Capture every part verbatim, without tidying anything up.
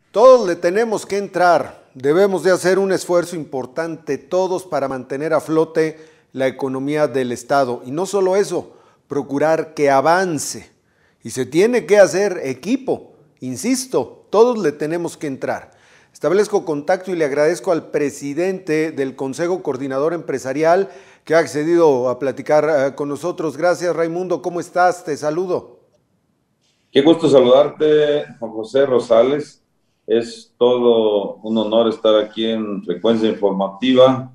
Todos le tenemos que entrar, debemos de hacer un esfuerzo importante todos para mantener a flote la economía del Estado. Y no solo eso, procurar que avance. Y se tiene que hacer equipo, insisto, todos le tenemos que entrar. Establezco contacto y le agradezco al presidente del Consejo Coordinador Empresarial que ha accedido a platicar con nosotros. Gracias, Raimundo, ¿cómo estás? Te saludo. Qué gusto saludarte, Juan José Rosales. Es todo un honor estar aquí en Frecuencia Informativa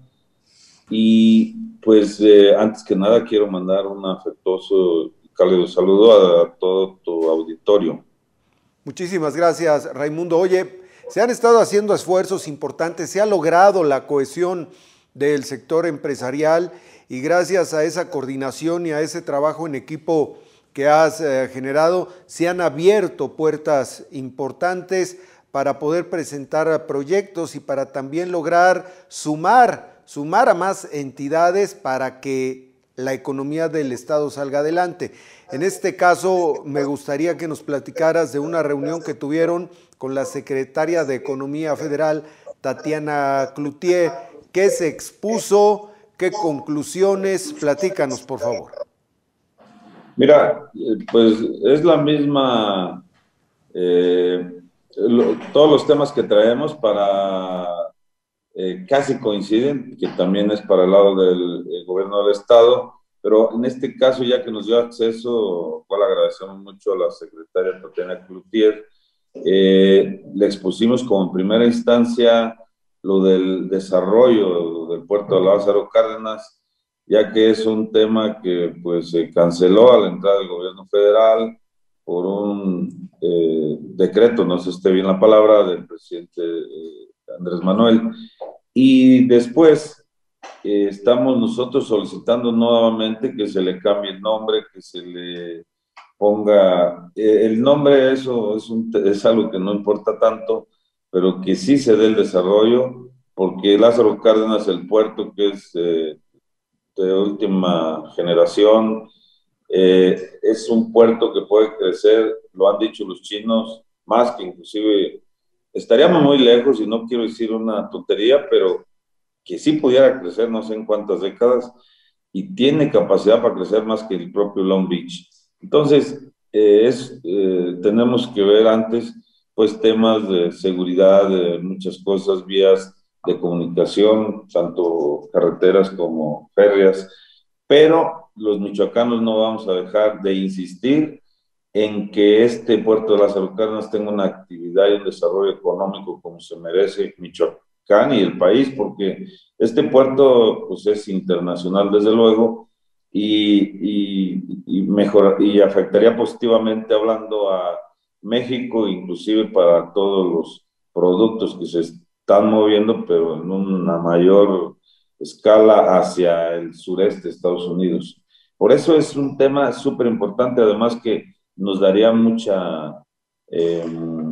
y pues eh, antes que nada quiero mandar un afectuoso y cálido saludo a, a todo tu auditorio. Muchísimas gracias, Raimundo. Oye, se han estado haciendo esfuerzos importantes, se ha logrado la cohesión del sector empresarial y gracias a esa coordinación y a ese trabajo en equipo que has eh, generado, se han abierto puertas importantes para poder presentar proyectos y para también lograr sumar, sumar a más entidades para que la economía del Estado salga adelante. En este caso, me gustaría que nos platicaras de una reunión que tuvieron con la secretaria de Economía Federal, Tatiana Cloutier. ¿Qué se expuso? ¿Qué conclusiones? Platícanos, por favor. Mira, pues es la misma, eh, lo, todos los temas que traemos para, eh, casi coinciden, que también es para el lado del, del gobierno del Estado, pero en este caso, ya que nos dio acceso, cual agradecemos mucho a la secretaria Tatiana Cloutier, eh, le expusimos como en primera instancia lo del desarrollo del puerto de Lázaro Cárdenas, ya que es un tema que pues se canceló a la entrada del gobierno federal por un eh, decreto, no sé si esté bien la palabra, del presidente eh, Andrés Manuel. Y después eh, estamos nosotros solicitando nuevamente que se le cambie el nombre, que se le ponga, eh, el nombre, eso es, un, es algo que no importa tanto, pero que sí se dé el desarrollo, porque Lázaro Cárdenas, el puerto que es eh, de última generación, eh, es un puerto que puede crecer, lo han dicho los chinos, más que inclusive, estaríamos muy lejos y no quiero decir una tontería, pero que sí pudiera crecer no sé en cuántas décadas y tiene capacidad para crecer más que el propio Long Beach. Entonces, eh, es, eh, tenemos que ver antes pues temas de seguridad, de muchas cosas, vías de comunicación, tanto carreteras como férreas, pero los michoacanos no vamos a dejar de insistir en que este puerto de Lázaro Cárdenas tenga una actividad y un desarrollo económico como se merece Michoacán y el país, porque este puerto pues, es internacional desde luego y, y, y, mejor, y afectaría positivamente hablando a México, inclusive para todos los productos que se están moviendo, pero en una mayor escala hacia el sureste de Estados Unidos. Por eso es un tema súper importante, además que nos daría mucha eh,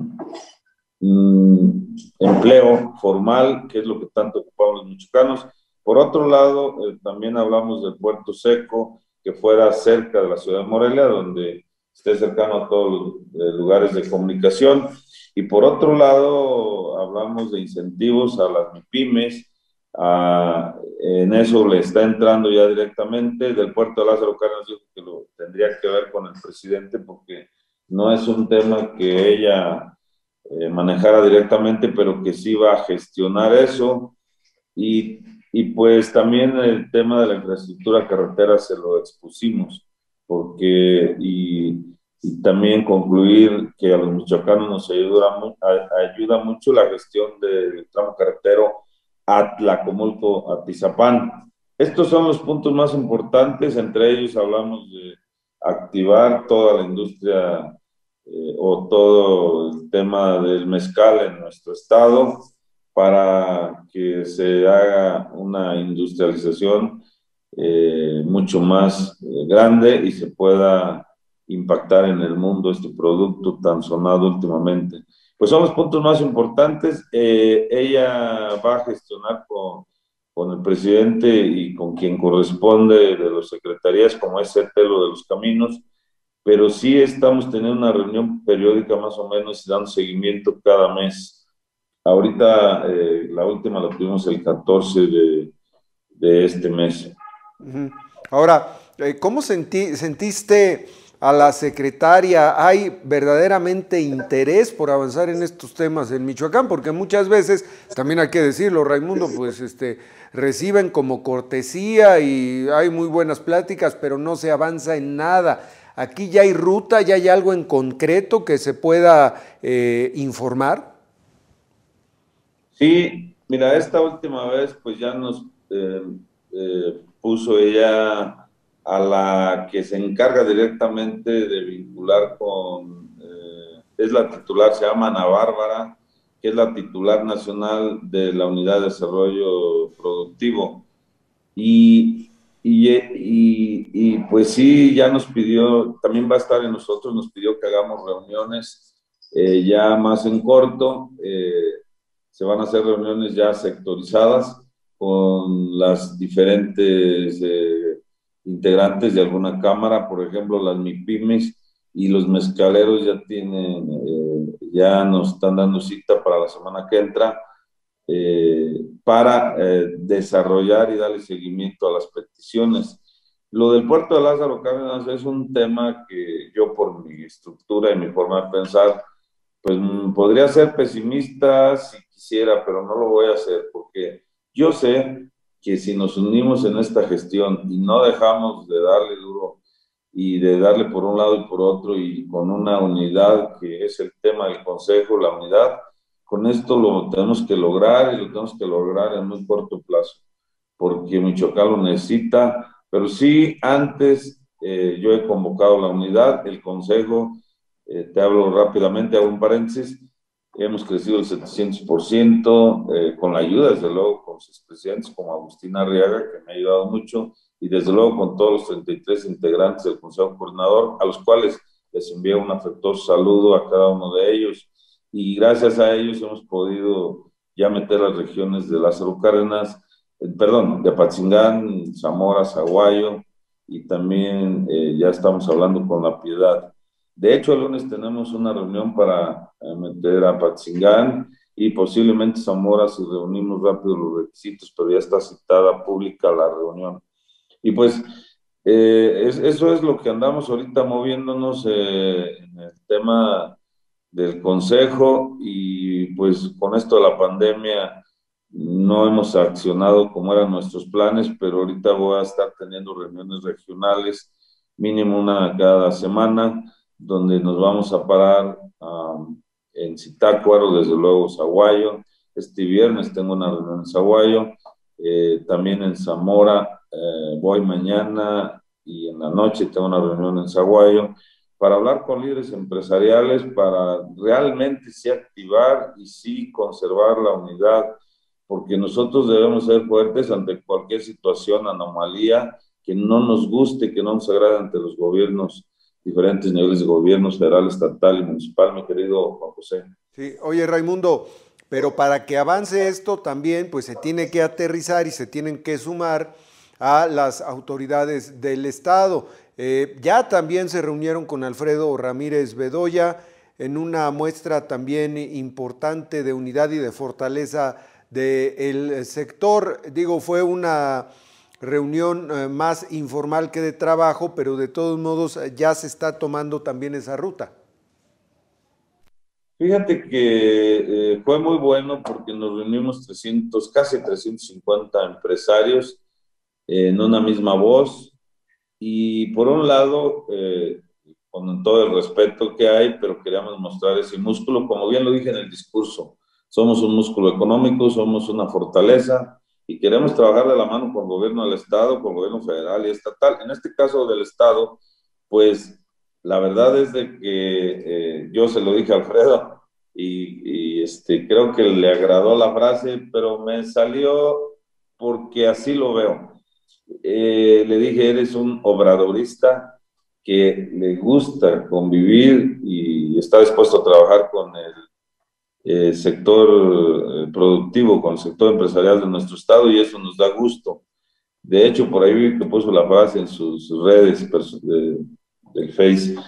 mm, empleo formal, que es lo que tanto ocupamos los mexicanos. Por otro lado, eh, también hablamos del puerto seco, que fuera cerca de la ciudad de Morelia, donde esté cercano a todos los eh, lugares de comunicación. Y por otro lado, hablamos de incentivos a las MIPIMES, a, en eso le está entrando ya directamente. Del puerto de Lázaro Cárdenas dijo que lo tendría que ver con el presidente porque no es un tema que ella eh, manejara directamente, pero que sí va a gestionar eso. Y, y pues también el tema de la infraestructura carretera se lo expusimos, porque y, y también concluir que a los michoacanos nos ayuda, ayuda mucho la gestión del tramo carretero a Tlacomulco, a Tizapán. Estos son los puntos más importantes, entre ellos hablamos de activar toda la industria eh, o todo el tema del mezcal en nuestro estado para que se haga una industrialización eh, mucho más eh, grande y se pueda impactar en el mundo este producto tan sonado últimamente. Pues son los puntos más importantes. Eh, ella va a gestionar con, con el presidente y con quien corresponde de las secretarías, como es Telo de los Caminos, pero sí estamos teniendo una reunión periódica más o menos y dando seguimiento cada mes. Ahorita eh, la última la tuvimos el catorce de, de este mes. Ujú. Ahora, eh, ¿cómo sentí- sentiste a la secretaria? ¿Hay verdaderamente interés por avanzar en estos temas en Michoacán? Porque muchas veces, también hay que decirlo, Raimundo, pues este, reciben como cortesía y hay muy buenas pláticas, pero no se avanza en nada. Aquí ya hay ruta, ya hay algo en concreto que se pueda eh, informar. Sí, mira, esta última vez pues ya nos eh, eh, puso ella a la que se encarga directamente de vincular con, eh, es la titular, se llama Ana Bárbara, que es la titular nacional de la Unidad de Desarrollo Productivo. Y, y, y, y, pues sí, ya nos pidió, también va a estar en nosotros, nos pidió que hagamos reuniones eh, ya más en corto. Eh, se van a hacer reuniones ya sectorizadas con las diferentes eh, integrantes de alguna cámara, por ejemplo, las MIPIMES y los mezcaleros ya tienen, eh, ya nos están dando cita para la semana que entra eh, para eh, desarrollar y darle seguimiento a las peticiones. Lo del puerto de Lázaro Cárdenas es un tema que yo por mi estructura y mi forma de pensar, pues mm, podría ser pesimista si quisiera, pero no lo voy a hacer porque yo sé que si nos unimos en esta gestión y no dejamos de darle duro y de darle por un lado y por otro y con una unidad que es el tema del Consejo, la unidad, con esto lo tenemos que lograr y lo tenemos que lograr en muy corto plazo, porque Michoacán lo necesita, pero sí antes eh, yo he convocado la unidad, el Consejo, eh, te hablo rápidamente, hago un paréntesis, hemos crecido el setecientos por ciento eh, con la ayuda, desde luego, con sus presidentes como Agustín Arriaga, que me ha ayudado mucho, y desde luego con todos los treinta y tres integrantes del Consejo Coordinador, a los cuales les envío un afectuoso saludo a cada uno de ellos, y gracias a ellos hemos podido ya meter las regiones de Lázaro Cárdenas, eh, perdón, de Apatzingán, Zamora, Zaguayo, y también eh, ya estamos hablando con La Piedad. De hecho, el lunes tenemos una reunión para eh, meter a Apatzingán y posiblemente Zamora si reunimos rápido los requisitos, pero ya está citada pública la reunión. Y pues eh, es, eso es lo que andamos ahorita moviéndonos eh, en el tema del consejo y pues con esto de la pandemia no hemos accionado como eran nuestros planes, pero ahorita voy a estar teniendo reuniones regionales, mínimo una cada semana, donde nos vamos a parar um, en Zitácuaro, desde luego Zaguayo. Este viernes tengo una reunión en Zaguayo, eh, también en Zamora eh, voy mañana y en la noche tengo una reunión en Zaguayo para hablar con líderes empresariales, para realmente sí activar y sí conservar la unidad, porque nosotros debemos ser fuertes ante cualquier situación, anomalía, que no nos guste, que no nos agrade ante los gobiernos, diferentes niveles de gobierno, federal, estatal y municipal, mi querido Juan José. Sí, oye Raimundo, pero para que avance esto también, pues se tiene que aterrizar y se tienen que sumar a las autoridades del Estado. Eh, ya también se reunieron con Alfredo Ramírez Bedoya en una muestra también importante de unidad y de fortaleza del sector. Digo, fue una reunión eh, más informal que de trabajo, pero de todos modos ya se está tomando también esa ruta. Fíjate que eh, fue muy bueno porque nos reunimos trescientos, casi trescientos cincuenta empresarios eh, en una misma voz y por un lado, eh, con todo el respeto que hay, pero queríamos mostrar ese músculo, como bien lo dije en el discurso, somos un músculo económico, somos una fortaleza y queremos trabajar de la mano con el gobierno del Estado, con el gobierno federal y estatal. En este caso del Estado, pues la verdad es de que eh, yo se lo dije a Alfredo y, y este, creo que le agradó la frase, pero me salió porque así lo veo. Eh, le dije, eres un obradorista que le gusta convivir y está dispuesto a trabajar con el eh, sector eh, productivo, con el sector empresarial de nuestro estado y eso nos da gusto. De hecho, por ahí vi que puso la frase en sus redes de, del Face.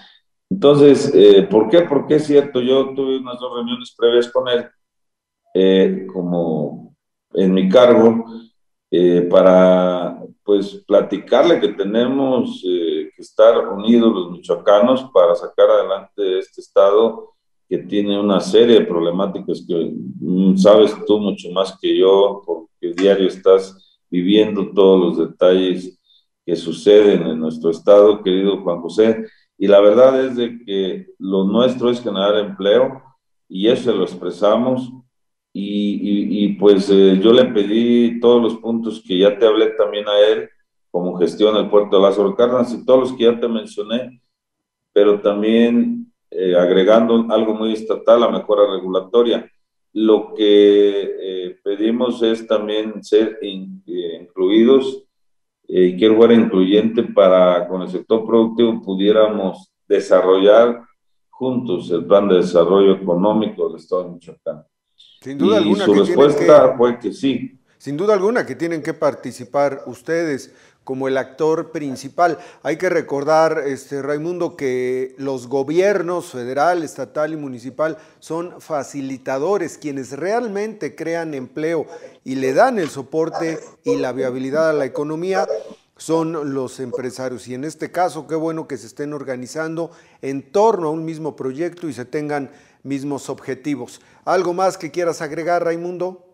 Entonces, eh, ¿por qué? Porque es cierto, yo tuve unas dos reuniones previas con él, eh, como en mi cargo, eh, para pues platicarle que tenemos eh, que estar unidos los michoacanos para sacar adelante este estado que tiene una serie de problemáticas que mm, sabes tú mucho más que yo, porque diario estás viviendo todos los detalles que suceden en nuestro estado, querido Juan José. Y la verdad es de que lo nuestro es generar empleo y eso lo expresamos y, y, y, pues eh, yo le pedí todos los puntos que ya te hablé también a él, como gestión del puerto de Lázaro Cárdenas y todos los que ya te mencioné, pero también eh, agregando algo muy estatal, la mejora regulatoria. Lo que eh, pedimos es también ser in, eh, incluidos eh, y quiero fuera incluyente para con el sector productivo pudiéramos desarrollar juntos el plan de desarrollo económico del Estado de Michoacán. Sin duda Y alguna su que tienen que, respuesta fue que sí. sin duda alguna que tienen que participar ustedes como el actor principal. Hay que recordar, este, Raimundo, que los gobiernos federal, estatal y municipal son facilitadores, quienes realmente crean empleo y le dan el soporte y la viabilidad a la economía son los empresarios. Y en este caso, qué bueno que se estén organizando en torno a un mismo proyecto y se tengan mismos objetivos. ¿Algo más que quieras agregar, Raimundo?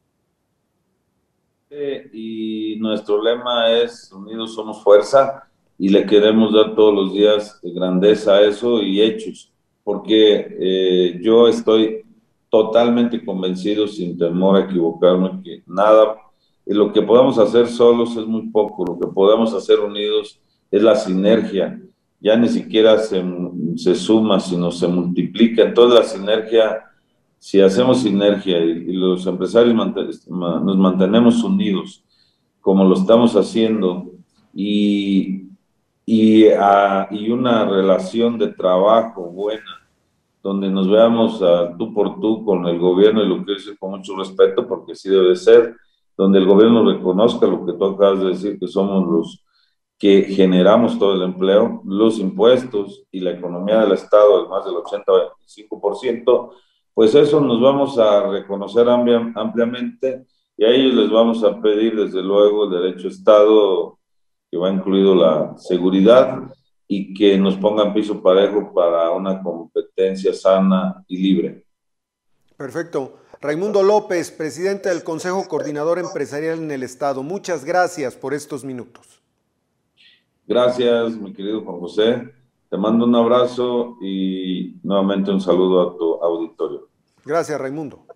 Y nuestro lema es Unidos somos fuerza y le queremos dar todos los días grandeza a eso y hechos, porque eh, yo estoy totalmente convencido, sin temor a equivocarme, que nada, lo que podamos hacer solos es muy poco, lo que podemos hacer unidos es la sinergia, ya ni siquiera se, se suma, sino se multiplica, entonces la sinergia si hacemos sinergia y, y los empresarios mant- nos mantenemos unidos, como lo estamos haciendo, y, y, a, y una relación de trabajo buena, donde nos veamos a tú por tú con el gobierno, y lo quiero decir con mucho respeto, porque sí debe ser, donde el gobierno reconozca lo que tú acabas de decir, que somos los que generamos todo el empleo, los impuestos y la economía del Estado, de más del ochenta a veinticinco por ciento, pues eso nos vamos a reconocer amplia, ampliamente y a ellos les vamos a pedir desde luego el derecho a Estado, que va incluido la seguridad y que nos pongan piso parejo para una competencia sana y libre. Perfecto. Raimundo López, presidente del Consejo Coordinador Empresarial en el Estado. Muchas gracias por estos minutos. Gracias, mi querido Juan José. Te mando un abrazo y nuevamente un saludo a tu auditorio. Gracias, Raimundo.